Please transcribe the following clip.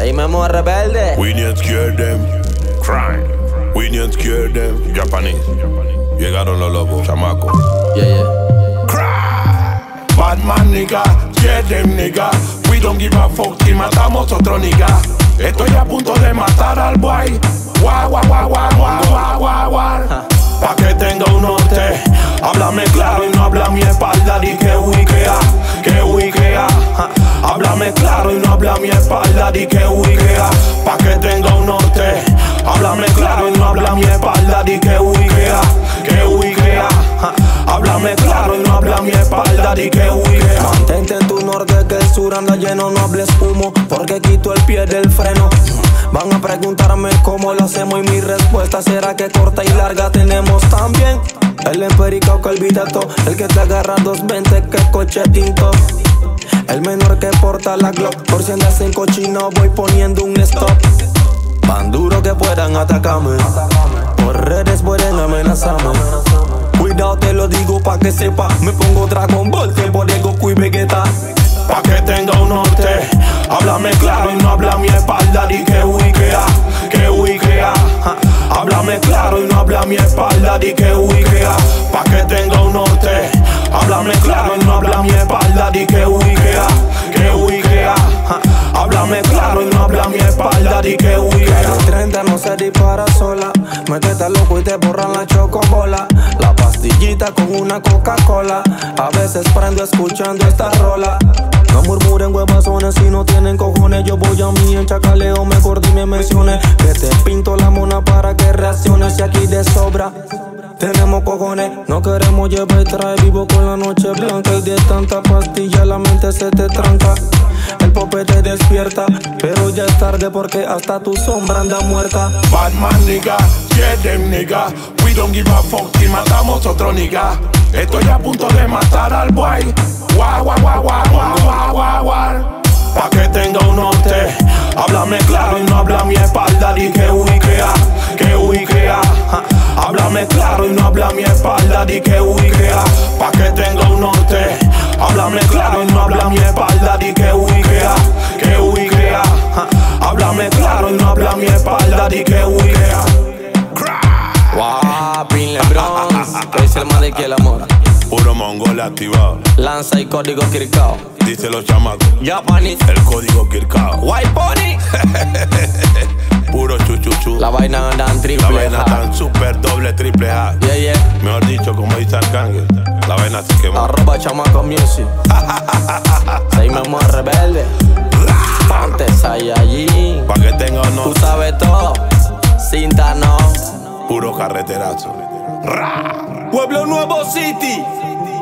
Seis memos rebelde. We need to scare them. Crime. We need to scare them. Japanese. Llegaron los lobos, chamaco. Yeah. Bad man nigga, scare them nigga. We don't give a fuck y matamos otro nigga. Estoy a punto de matar al boy. Guau, guau, guau, guau, guau, guau, guau, guau. Pa' que tenga un norte. Háblame claro y no habla a mi espalda. Di que wikea, que wikea. Háblame claro y no habla a mi espalda. Di que wikea, pa' que tenga un norte. Háblame claro y no habla a mi espalda. Di que wikea, que wikea. Háblame claro y no habla a mi espalda. Di que wikea. Mantente en tu norte que el sur anda lleno. No hables humo porque quito el pie del freno. Van a preguntarme cómo lo hacemos y mi respuesta será que corta y larga tenemos también. El emperico que olvida todo, el que te agarra 220 que coche tinto. El menor que porta la Glock, por si andas en cochino voy poniendo un stop. Van duro que puedan atacarme, por redes pueden amenazarme. Cuidado te lo digo pa' que sepa, me pongo Dragon Ball, tiempo de Goku y Vegeta. Pa' que tenga un norte, háblame claro y no habla a mi espalda. Di que wikea, que wikea. Háblame claro y no habla a mi espalda. Di que wikea, pa' que tenga un norte. Háblame claro y no habla a mi espalda. Di que wikea, que wikea. Háblame claro y no habla a mi espalda. Di que wikea. El 30 no se dispara sola, métete loco y te borran la chocobola. La pastillita con una Coca-Cola, a veces prendo escuchando esta rola. No murmuren huevazones si no tienen cojones. Yo voy a mí en chacaleo, mejor dime menciones. Que te pinto la mona para que reacciones. Y aquí de sobra tenemos cojones. No queremos llevar y traer vivo con la noche blanca. Y de tanta pastilla la mente se te tranca. El pope te despierta, pero ya es tarde porque hasta tu sombra anda muerta. Bad man nigga, scare them nigga. We don't give a fuck y matamos otro nigga. Estoy a punto de matar al boy. Guau, guau, guau, guau, guau, guau, guau, guau. Pa' que tenga un norte, háblame claro y no habla a mi espalda. Di que wikea, que wikea. Háblame claro y no habla a mi espalda. Di que wikea, pa' que tenga un norte. Háblame claro y no habla a mi espalda. Di que wikea, que wikea. Háblame claro y no habla a mi espalda. Di que wikea. Wow, Pinle Bronx, que dice el man de que el amor. Puro mongol activado. Lanza y código Kirkao. Dice los chamacos. Japanese. El código Kirkao. White Pony. Puro chuchuchu. La vaina anda en La triple vaina A. tan super doble triple A. Yeah. Mejor dicho, como dice Arcángel, la vaina se quemó. Arroba chamaco music. Seis memos rebelde. Ponte Saiyajin. Pa' que tenga honor. Tú sabes todo. Cinta no. Puro carreterazo. Pueblo Nuevo City.